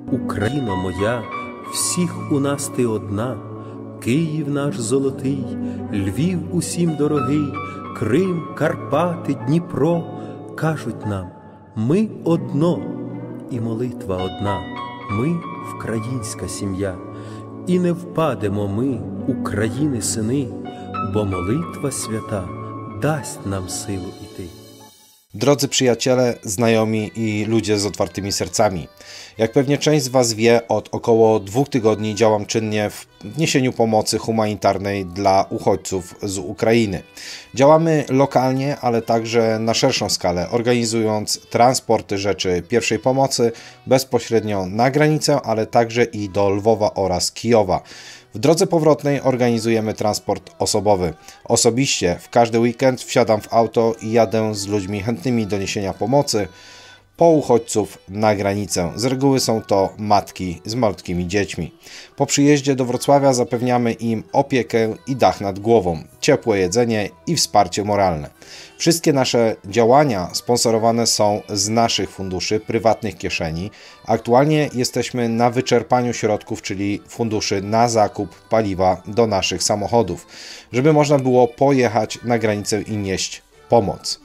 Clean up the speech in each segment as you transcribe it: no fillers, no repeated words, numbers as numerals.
Україно моя, всіх у нас ти одна, Київ наш золотий, Львів усім дорогий, Крим, Карпати, Дніпро, кажуть нам, ми одно, і молитва одна, ми вкраїнська сім'я, і не впадемо ми, України сини, бо молитва свята дасть nam силу іти. Drodzy przyjaciele, znajomi i ludzie z otwartymi sercami. Jak pewnie część z Was wie, od około 2 tygodni działam czynnie w niesieniu pomocy humanitarnej dla uchodźców z Ukrainy. Działamy lokalnie, ale także na szerszą skalę, organizując transporty rzeczy pierwszej pomocy bezpośrednio na granicę, ale także i do Lwowa oraz Kijowa. W drodze powrotnej organizujemy transport osobowy. Osobiście w każdy weekend wsiadam w auto i jadę z ludźmi chętnymi do niesienia pomocy po uchodźców na granicę. Z reguły są to matki z malutkimi dziećmi. Po przyjeździe do Wrocławia zapewniamy im opiekę i dach nad głową, ciepłe jedzenie i wsparcie moralne. Wszystkie nasze działania sponsorowane są z naszych funduszy, prywatnych kieszeni. Aktualnie jesteśmy na wyczerpaniu środków, czyli funduszy na zakup paliwa do naszych samochodów, żeby można było pojechać na granicę i nieść pomoc.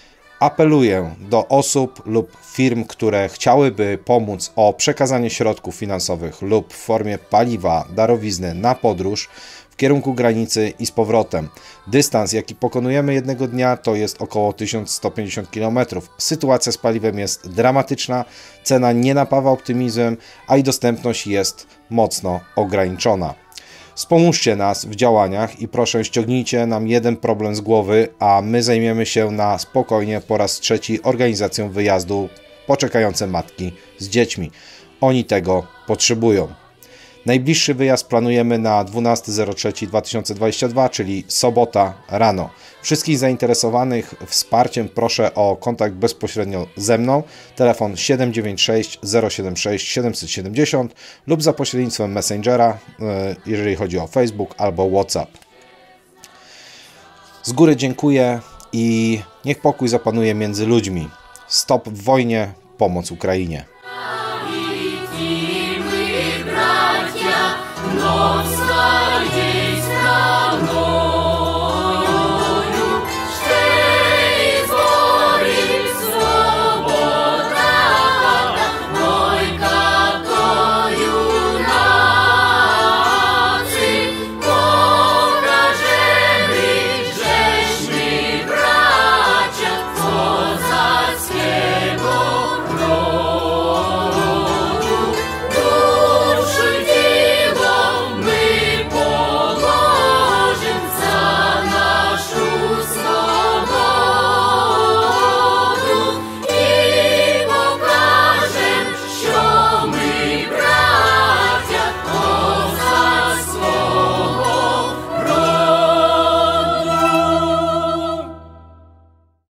Apeluję do osób lub firm, które chciałyby pomóc o przekazanie środków finansowych lub w formie paliwa, darowizny na podróż w kierunku granicy i z powrotem. Dystans, jaki pokonujemy jednego dnia, to jest około 1150 km. Sytuacja z paliwem jest dramatyczna, cena nie napawa optymizmem, a i dostępność jest mocno ograniczona. Wspomóżcie nas w działaniach i proszę ściągnijcie nam jeden problem z głowy, a my zajmiemy się na spokojnie po raz trzeci organizacją wyjazdu po czekające matki z dziećmi. Oni tego potrzebują. Najbliższy wyjazd planujemy na 12.03.2022, czyli sobota rano. Wszystkich zainteresowanych wsparciem proszę o kontakt bezpośrednio ze mną, telefon 796 076 770 lub za pośrednictwem Messengera, jeżeli chodzi o Facebook albo WhatsApp. Z góry dziękuję i niech pokój zapanuje między ludźmi. Stop wojnie, pomoc Ukrainie. Noc